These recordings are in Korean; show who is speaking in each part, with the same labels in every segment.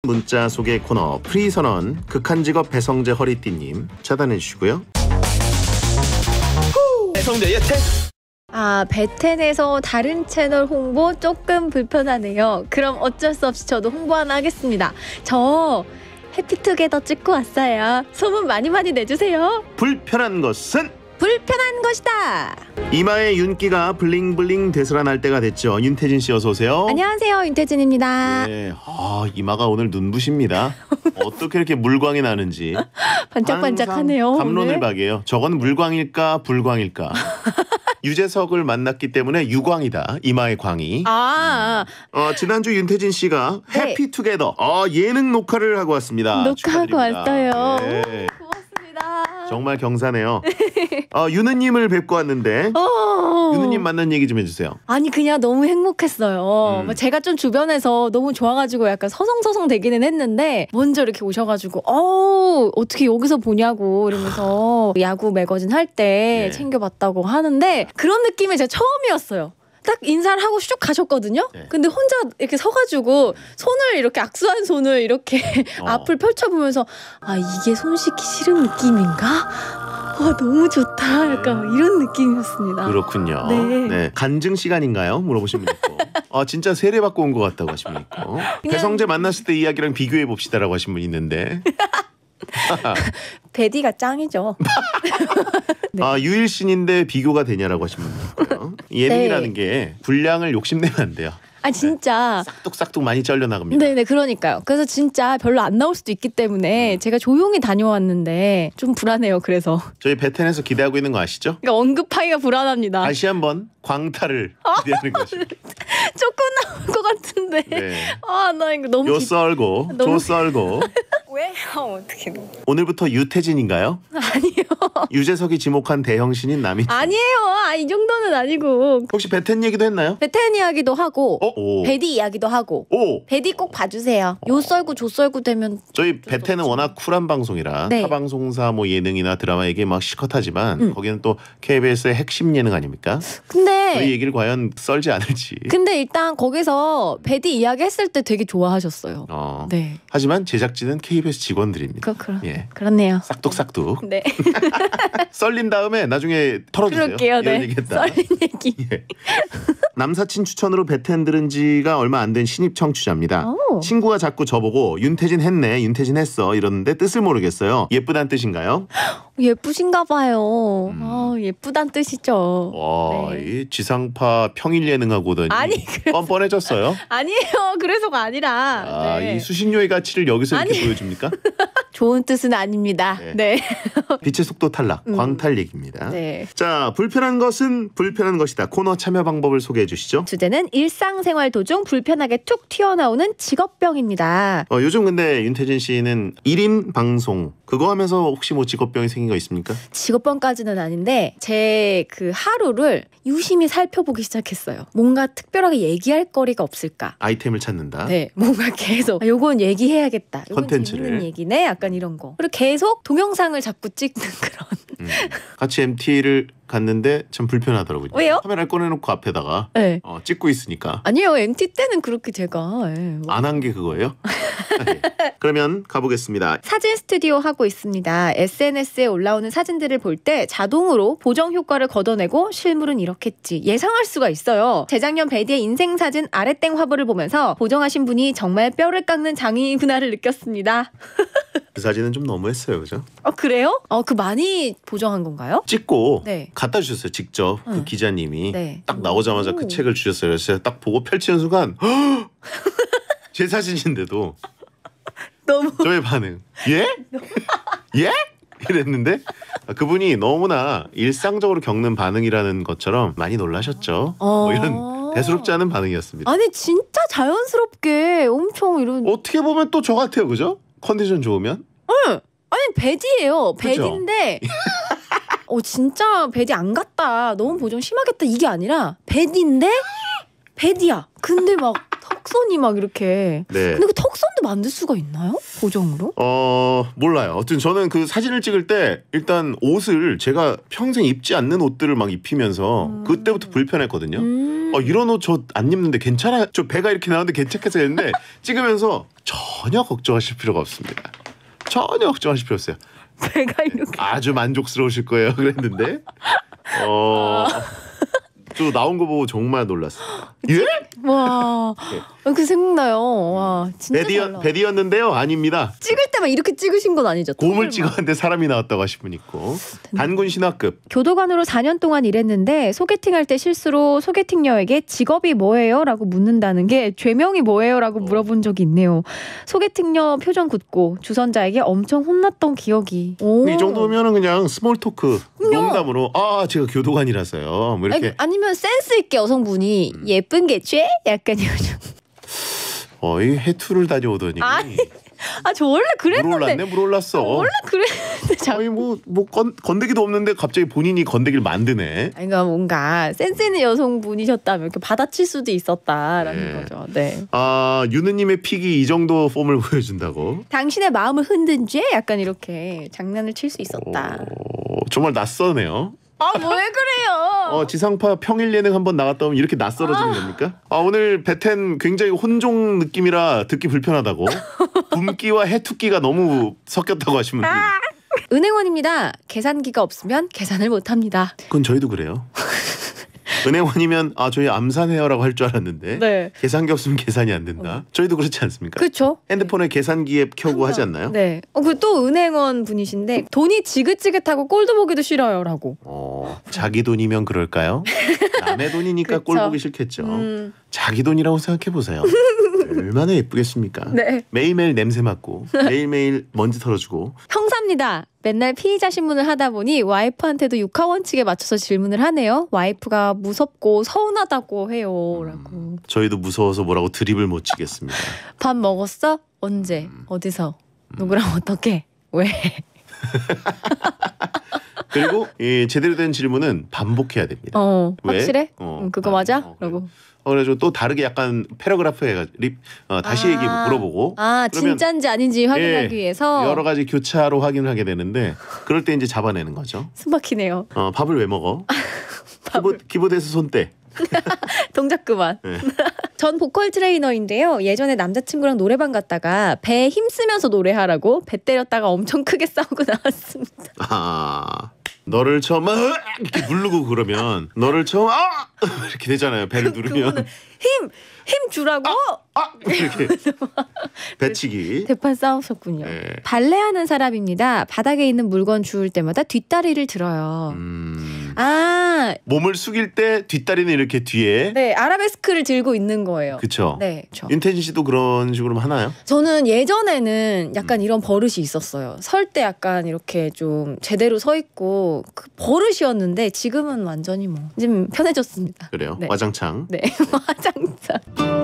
Speaker 1: 문자 소개 코너 프리선언 극한직업 배성재 허리띠님 차단해 주시고요.
Speaker 2: 배성재의 택.
Speaker 3: 베텐에서 다른 채널 홍보 조금 불편하네요. 그럼 어쩔 수 없이 저도 홍보 하나 하겠습니다. 저 해피투게더 찍고 왔어요. 소문 많이 내주세요.
Speaker 1: 불편한 것은
Speaker 3: 불편한 것이다.
Speaker 1: 이마에 윤기가 블링블링 되살아날 때가 됐죠. 윤태진 씨 어서 오세요.
Speaker 3: 안녕하세요, 윤태진입니다.
Speaker 1: 네, 이마가 오늘 눈부십니다. 어떻게 이렇게 물광이 나는지
Speaker 3: 반짝반짝하네요.
Speaker 1: 감론을 박이에요. 저건 물광일까 불광일까. 유재석을 만났기 때문에 유광이다. 이마의 광이. 지난주 윤태진 씨가
Speaker 3: 네.
Speaker 1: 해피투게더 예능 녹화를 하고 왔습니다.
Speaker 3: 녹화하고 왔어요.
Speaker 1: 네.
Speaker 3: 고맙습니다.
Speaker 1: 정말 경사네요. 유느님을 뵙고 왔는데 유느님 만난 얘기 좀 해주세요.
Speaker 3: 아니 그냥 너무 행복했어요. 제가 좀 주변에서 너무 좋아가지고 약간 서성서성 되기는 했는데 먼저 이렇게 오셔가지고 어떻게 여기서 보냐고 이러면서 야구 매거진 할 때 챙겨봤다고 하는데 그런 느낌이 제가 처음이었어요. 딱 인사를 하고 슉 가셨거든요. 근데 혼자 이렇게 서가지고 손을 이렇게 악수한 손을 이렇게 앞을 펼쳐보면서 이게 손 씻기 싫은 느낌인가? 너무 좋다. 약간 이런 느낌이었습니다.
Speaker 1: 그렇군요.
Speaker 3: 네.
Speaker 1: 간증 시간인가요? 물어보신 분 있고 진짜 세례받고 온 것 같다고 하신 분 있고 배성재 만났을 때 이야기랑 비교해 봅시다라고 하신 분 있는데
Speaker 3: 베디가 짱이죠.
Speaker 1: 네. 유일신인데 비교가 되냐라고 하신 분 있고요. 예능이라는 게 분량을 욕심내면 안 돼요.
Speaker 3: 진짜
Speaker 1: 싹둑싹둑 많이 잘려나갑니다.
Speaker 3: 네네 그러니까요. 그래서 진짜 별로 안 나올 수도 있기 때문에 제가 조용히 다녀왔는데 좀 불안해요. 그래서
Speaker 1: 저희 베텐에서 기대하고 있는 거 아시죠?
Speaker 3: 그러니까 언급하기가 불안합니다.
Speaker 1: 다시 한번 광탈을 기대하는 거죠.
Speaker 3: 조금 나올 것 같은데.
Speaker 1: 네.
Speaker 3: 나 이거 너무
Speaker 1: 요 썰고 조 썰고.
Speaker 3: 왜? 어떻게?
Speaker 1: 오늘부터 유태진인가요?
Speaker 3: 아니요.
Speaker 1: 유재석이 지목한 대형신인 남이진.
Speaker 3: 아니에요. 이 정도는 아니고.
Speaker 1: 혹시 베텐 얘기도 했나요?
Speaker 3: 베텐 이야기도 하고 베디 이야기도 하고. 베디 꼭 봐주세요. 요 썰고 조 썰고 되면.
Speaker 1: 저희 베텐은 워낙 쿨한 방송이라 타방송사 예능이나 드라마 얘기 막 시컷하지만 거기는 또 KBS의 핵심 예능 아닙니까?
Speaker 3: 근데
Speaker 1: 저희 얘기를 과연 썰지 않을지.
Speaker 3: 근데 일단 거기서 베디 이야기 했을 때 되게 좋아하셨어요. 네.
Speaker 1: 하지만 제작진은 KBS 직원들입니다.
Speaker 3: 그렇네요.
Speaker 1: 싹둑싹둑.
Speaker 3: 네.
Speaker 1: 썰린 다음에 나중에 털어주세요.
Speaker 3: 그럴게요.
Speaker 1: 이런 얘기했다.
Speaker 3: 썰린 얘기.
Speaker 1: 남사친 추천으로 베텐 들은 지가 얼마 안 된 신입 청취자입니다. 친구가 자꾸 저보고 윤태진 했네, 윤태진 했어 이러는데 뜻을 모르겠어요. 예쁘단 뜻인가요?
Speaker 3: 예쁘신가 봐요. 예쁘단 뜻이죠.
Speaker 1: 이 지상파 평일 예능하고는 뻔뻔해졌어요.
Speaker 3: 아니에요. 그래서가 아니라.
Speaker 1: 이 수신료의 가치를 여기서 이렇게 보여줍니까?
Speaker 3: 좋은 뜻은 아닙니다. 네.
Speaker 1: 빛의 속도 탈락, 광탈 얘기입니다.
Speaker 3: 네.
Speaker 1: 자, 불편한 것은 불편한 것이다. 코너 참여 방법을 소개해 주시죠.
Speaker 3: 주제는 일상생활 도중 불편하게 툭 튀어나오는 직업병입니다.
Speaker 1: 요즘 근데 윤태진 씨는 1인 방송 그거 하면서 혹시 직업병이 생긴 거 있습니까?
Speaker 3: 직업병까지는 아닌데 제 그 하루를 유심히 살펴보기 시작했어요. 뭔가 특별하게 얘기할 거리가 없을까?
Speaker 1: 아이템을 찾는다.
Speaker 3: 네, 뭔가 계속 요건 얘기해야겠다. 요건
Speaker 1: 컨텐츠를.
Speaker 3: 재밌는 얘기네. 약간 이런 거. 그리고 계속 동영상을 자꾸 찍는 그런.
Speaker 1: 같이 MT를 갔는데 참 불편하더라고요.
Speaker 3: 왜요?
Speaker 1: 카메라를 꺼내놓고 앞에다가 찍고 있으니까.
Speaker 3: 아니요. MT 때는 그렇게 제가
Speaker 1: 안 한 게 그거예요? 그러면 가보겠습니다.
Speaker 3: 사진 스튜디오 하고 있습니다. SNS에 올라오는 사진들을 볼 때 자동으로 보정 효과를 걷어내고 실물은 이렇겠지 예상할 수가 있어요. 재작년 베디의 인생 사진 아래땡 화보를 보면서 보정하신 분이 정말 뼈를 깎는 장인이구나를 느꼈습니다.
Speaker 1: 그 사진은 좀 너무했어요, 그죠?
Speaker 3: 그래요? 그 많이 보정한 건가요?
Speaker 1: 찍고 갖다 주셨어요, 직접. 그 기자님이 딱 나오자마자 그 책을 주셨어요. 그래서 제가 딱 보고 펼치는 순간 제 사진인데도
Speaker 3: 너무
Speaker 1: 저의 반응 예? 예? 이랬는데 그분이 너무나 일상적으로 겪는 반응이라는 것처럼 많이 놀라셨죠. 이런 대수롭지 않은 반응이었습니다.
Speaker 3: 아니 진짜 자연스럽게 엄청 이런.
Speaker 1: 어떻게 보면 또 저 같아요, 그죠? 컨디션 좋으면.
Speaker 3: 아니 베디예요.
Speaker 1: 그쵸?
Speaker 3: 베디인데 진짜 베디 안 갔다. 너무 보정 심하겠다. 이게 아니라 베디인데 베디야. 근데 막 턱선이 막 이렇게. 근데 그 턱선도 또 만들 수가 있나요? 고정으로?
Speaker 1: 몰라요. 어쨌든 저는 그 사진을 찍을 때 일단 옷을 제가 평생 입지 않는 옷들을 막 입히면서 그때부터 불편했거든요. 이런 옷 저 안 입는데 괜찮아요? 저 배가 이렇게 나오는데 괜찮겠어요? 했는데 찍으면서 전혀 걱정하실 필요가 없습니다. 전혀 걱정하실 필요 없어요.
Speaker 3: 배가 이렇게
Speaker 1: 아주 만족스러우실 거예요. 그랬는데 저 나온 거 보고 정말 놀랐어요. 예?
Speaker 3: 와, 그 생각나요. 와, 진짜 달라.
Speaker 1: 베디였는데요? 아닙니다.
Speaker 3: 찍을 때만 이렇게 찍으신 건 아니죠?
Speaker 1: 곰을 찍었는데 사람이 나왔다고 하신 분 있고. 단군 신화급.
Speaker 3: 교도관으로 4년 동안 일했는데 소개팅할 때 실수로 소개팅녀에게 직업이 뭐예요? 라고 묻는다는 게 죄명이 뭐예요? 라고 물어본 적이 있네요. 소개팅녀 표정 굳고 주선자에게 엄청 혼났던 기억이.
Speaker 1: 이 정도면은 그냥 스몰 토크 농담으로 제가 교도관이라서요. 뭐 이렇게.
Speaker 3: 아니면 센스 있게 여성분이 예쁜 게 죄? 약간 이런.
Speaker 1: 이 해투를 다녀오더니.
Speaker 3: 저 원래 그랬는데.
Speaker 1: 물 올랐어.
Speaker 3: 원래 그랬는데.
Speaker 1: 건데기도 없는데 갑자기 본인이 건데기를 만드네.
Speaker 3: 그러니까 뭔가 센스 있는 여성분이셨다면 이렇게 받아칠 수도 있었다라는 거죠. 네.
Speaker 1: 유느님의 픽이 이 정도 폼을 보여준다고.
Speaker 3: 당신의 마음을 흔든 죄? 약간 이렇게 장난을 칠 수 있었다.
Speaker 1: 정말 낯서네요.
Speaker 3: 왜 그래요?
Speaker 1: 지상파 평일 예능 한번 나갔다 오면 이렇게 낯설어지는 겁니까? 오늘 베텐 굉장히 혼종 느낌이라 듣기 불편하다고. 붐기와 해투기가 너무 섞였다고 하시면
Speaker 3: 은행원입니다. 계산기가 없으면 계산을 못합니다.
Speaker 1: 그건 저희도 그래요. 은행원이면 저희 암산해요라고 할 줄 알았는데
Speaker 3: 네.
Speaker 1: 계산기 없으면 계산이 안 된다. 저희도 그렇지 않습니까?
Speaker 3: 그렇죠.
Speaker 1: 핸드폰에 계산기 앱 켜고 하지 않나요?
Speaker 3: 네. 그 또 은행원 분이신데 돈이 지긋지긋하고 꼴도 보기도 싫어요라고.
Speaker 1: 자기 돈이면 그럴까요? 남의 돈이니까 꼴 보기 싫겠죠. 자기 돈이라고 생각해 보세요. 얼마나 예쁘겠습니까?
Speaker 3: 네.
Speaker 1: 매일매일 냄새 맡고 매일매일 먼지 털어주고.
Speaker 3: 형사입니다. 맨날 피의자 신문을 하다 보니 와이프한테도 육하 원칙에 맞춰서 질문을 하네요. 와이프가 무섭고 서운하다고 해요. 라고.
Speaker 1: 저희도 무서워서 뭐라고 드립을 못 치겠습니다.
Speaker 3: 밥 먹었어? 언제? 어디서? 누구랑 어떻게? 왜?
Speaker 1: 그리고 제대로 된 질문은 반복해야 됩니다. 왜?
Speaker 3: 확실해? 그거 맞아? 라고.
Speaker 1: 그래가지고 또 다르게 약간 패러그래프 해가지고 다시 얘기 물어보고.
Speaker 3: 진짜인지 아닌지 확인하기 위해서.
Speaker 1: 여러 가지 교차로 확인을 하게 되는데 그럴 때 이제 잡아내는 거죠.
Speaker 3: 숨막히네요.
Speaker 1: 밥을 왜 먹어? 키보드에서 손 떼.
Speaker 3: 동작 그만.
Speaker 1: 네.
Speaker 3: 전 보컬 트레이너인데요. 예전에 남자친구랑 노래방 갔다가 배에 힘쓰면서 노래하라고 배 때렸다가 엄청 크게 싸우고 나왔습니다.
Speaker 1: 너를 처음 이렇게 누르고 그러면 너를 처음 이렇게 되잖아요. 배를 누르면
Speaker 3: 힘 주라고
Speaker 1: 이렇게 배치기.
Speaker 3: 대판 싸우셨군요.
Speaker 1: 네.
Speaker 3: 발레하는 사람입니다. 바닥에 있는 물건 주울 때마다 뒷다리를 들어요.
Speaker 1: 몸을 숙일 때 뒷다리는 이렇게 뒤에.
Speaker 3: 네, 아라베스크를 들고 있는 거예요.
Speaker 1: 그렇죠.
Speaker 3: 네, 그렇죠.
Speaker 1: 윤태진 씨도 그런 식으로 하나요?
Speaker 3: 저는 예전에는 약간 이런 버릇이 있었어요. 설 때 약간 이렇게 좀 제대로 서 있고 그 버릇이었는데 지금은 완전히 좀 편해졌습니다.
Speaker 1: 그래요?
Speaker 3: 네.
Speaker 1: 와장창.
Speaker 3: 네, 와장창.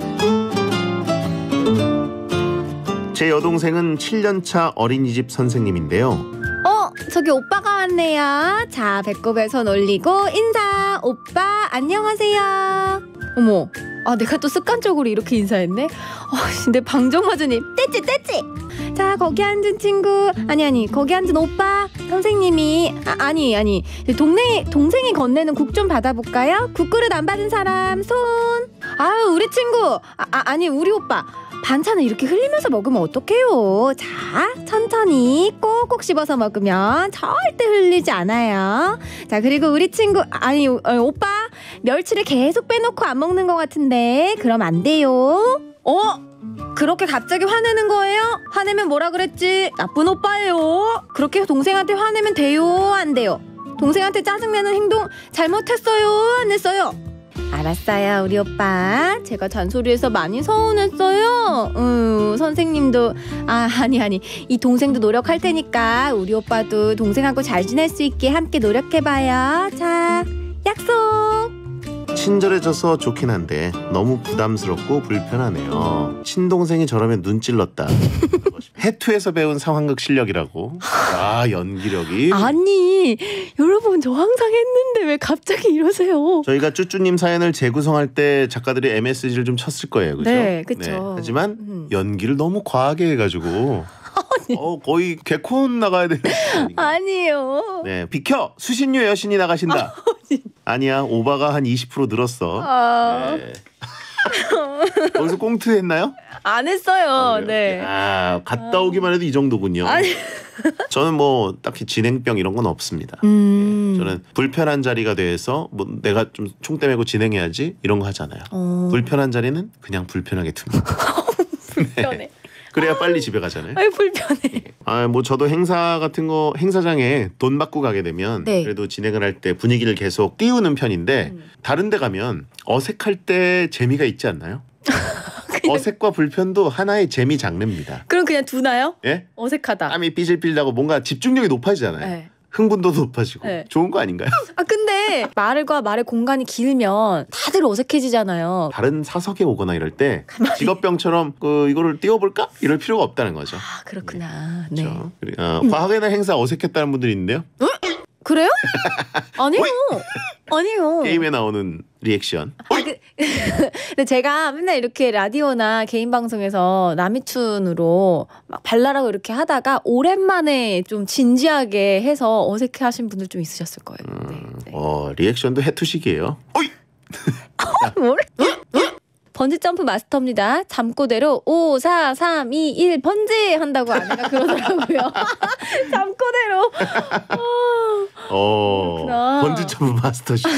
Speaker 1: 제 여동생은 7년차 어린이집 선생님인데요.
Speaker 3: 저기 오빠가 왔네요. 자, 배꼽에 손 올리고 인사. 오빠 안녕하세요. 어머, 내가 또 습관적으로 이렇게 인사했네. 근데 방정맞으니 떼찌. 자, 거기 앉은 친구. 아니 거기 앉은 오빠. 선생님이 아니 동생이 건네는 국 좀 받아볼까요? 국그릇 안 받은 사람 손. 우리 친구. 아니 우리 오빠. 반찬을 이렇게 흘리면서 먹으면 어떡해요. 자, 천천히 꼭꼭 씹어서 먹으면 절대 흘리지 않아요. 자, 그리고 우리 친구 오빠 멸치를 계속 빼놓고 안 먹는 것 같은데 그럼 안 돼요. 그렇게 갑자기 화내는 거예요? 화내면 뭐라 그랬지? 나쁜 오빠예요. 그렇게 동생한테 화내면 돼요? 안 돼요? 동생한테 짜증내는 행동 잘못했어요? 안 했어요? 알았어요, 우리 오빠. 제가 잔소리해서 많이 서운했어요. 선생님도 아니 이 동생도 노력할 테니까 우리 오빠도 동생하고 잘 지낼 수 있게 함께 노력해봐요. 자, 약속.
Speaker 1: 친절해져서 좋긴 한데 너무 부담스럽고 불편하네요. 친동생이 저러면 눈 찔렀다. 해투에서 배운 상황극 실력이라고. 연기력이.
Speaker 3: 아니 여러분, 저 항상 했는데 왜 갑자기 이러세요?
Speaker 1: 저희가 쭈쭈님 사연을 재구성할 때 작가들이 MSG를 좀 쳤을 거예요. 그죠?
Speaker 3: 네, 그렇죠.
Speaker 1: 하지만 연기를 너무 과하게 해가지고 거의 개콘 나가야 되는
Speaker 3: 아니에요.
Speaker 1: 네, 비켜 수신료 여신이 나가신다. 아니야, 오바가 한 20% 늘었어. 네. 거기서 꽁트 했나요?
Speaker 3: 안 했어요.
Speaker 1: 그래요?
Speaker 3: 네.
Speaker 1: 갔다 오기만 해도 이 정도군요.
Speaker 3: 아니.
Speaker 1: 저는 뭐 딱히 진행병 이런 건 없습니다. 저는 불편한 자리가 돼서 뭐 내가 좀 총대 메고 진행해야지 이런 거 하잖아요. 불편한 자리는 그냥 불편하게 둡니다.
Speaker 3: 불편해.
Speaker 1: 그래야 빨리 집에 가잖아요.
Speaker 3: 아이 불편해.
Speaker 1: 뭐 저도 행사 같은 거 행사장에 돈 받고 가게 되면
Speaker 3: 네.
Speaker 1: 그래도 진행을 할 때 분위기를 계속 띄우는 편인데 다른 데 가면 어색할 때 재미가 있지 않나요? 어색과 불편도 하나의 재미 장르입니다.
Speaker 3: 그럼 그냥 두나요?
Speaker 1: 예?
Speaker 3: 어색하다.
Speaker 1: 땀이 삐질삐질 나고 뭔가 집중력이 높아지잖아요.
Speaker 3: 네.
Speaker 1: 흥분도도 높아지고
Speaker 3: 네.
Speaker 1: 좋은 거 아닌가요?
Speaker 3: 근데 말과 말의 공간이 길면 다들 어색해지잖아요.
Speaker 1: 다른 사석에 오거나 이럴 때 직업병처럼 이거를 띄워볼까? 이럴 필요가 없다는 거죠.
Speaker 3: 그렇구나. 네.
Speaker 1: 그렇죠. 과학의 날 행사 어색했다는 분들이 있는데요.
Speaker 3: 그래요? 아니요. 아니요.
Speaker 1: 게임에 나오는 리액션.
Speaker 3: 근데 제가 맨날 이렇게 라디오나 개인 방송에서 남이춘으로 막 발랄하고 이렇게 하다가 오랜만에 좀 진지하게 해서 어색해하신 분들 좀 있으셨을 거예요. 네.
Speaker 1: 리액션도 해투식이에요. 어이!
Speaker 3: 뭘? 번지점프 마스터입니다. 잠꼬대로 5, 4, 3, 2, 1 번지 한다고 아내가 그러더라고요. 잠꼬대로. 그렇구나.
Speaker 1: 번지점프 마스터시죠.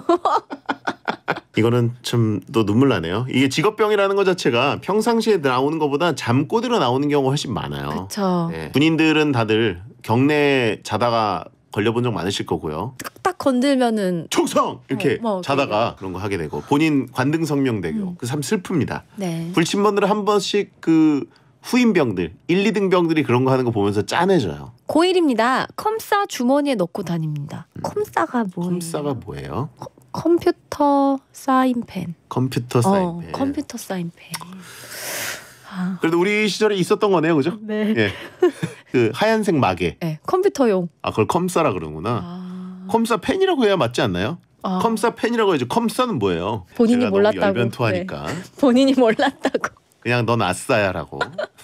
Speaker 1: 이거는 참 또 눈물 나네요. 이게 직업병이라는 것 자체가 평상시에 나오는 것보다 잠꼬대로 나오는 경우가 훨씬 많아요.
Speaker 3: 그렇죠.
Speaker 1: 네. 군인들은 다들 경내 자다가 걸려본 적 많으실 거고요.
Speaker 3: 딱 건들면은
Speaker 1: 총성! 이렇게
Speaker 3: 뭐,
Speaker 1: 자다가 그런 거 하게 되고 본인 관등성명대교 그 참 슬픕니다.
Speaker 3: 네.
Speaker 1: 불침번들은 한 번씩 그 후임병들 1, 2등 병들이 그런 거 하는 거 보면서 짠해져요.
Speaker 3: 고1입니다. 컴싸 주머니에 넣고 다닙니다. 컴싸가 뭐예요?
Speaker 1: 컴싸가 뭐예요?
Speaker 3: 컴퓨터 사인펜.
Speaker 1: 컴퓨터 사인펜.
Speaker 3: 컴퓨터 사인펜.
Speaker 1: 그래도 우리 시절에 있었던 거네요, 그죠?
Speaker 3: 네.
Speaker 1: 예. 그 하얀색 마개.
Speaker 3: 네, 컴퓨터용.
Speaker 1: 그걸 컴싸라 그러는구나. 컴싸 펜이라고 해야 맞지 않나요? 컴싸 펜이라고 해야지. 컴싸는 뭐예요?
Speaker 3: 본인이
Speaker 1: 제가
Speaker 3: 몰랐다고.
Speaker 1: 너무 열변토하니까.
Speaker 3: 네. 본인이 몰랐다고.
Speaker 1: 그냥 넌 아싸야라고.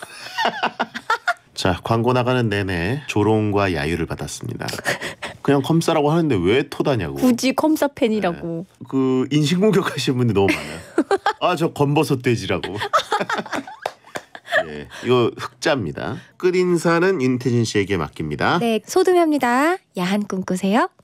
Speaker 1: 자, 광고 나가는 내내 조롱과 야유를 받았습니다. 그냥 컴싸라고 하는데 왜 토다냐고.
Speaker 3: 굳이 컴싸 펜이라고.
Speaker 1: 네. 그 인신공격하시는 분들이 너무 많아요. 저 건버섯 돼지라고. 네, 이거 흑자입니다. 끝인사는 윤태진 씨에게 맡깁니다.
Speaker 3: 네, 소금입니다. 야한 꿈 꾸세요.